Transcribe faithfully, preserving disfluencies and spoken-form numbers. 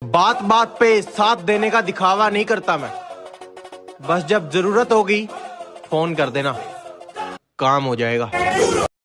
बात बात पे साथ देने का दिखावा नहीं करता मैं। बस जब जरूरत होगी फोन कर देना, काम हो जाएगा।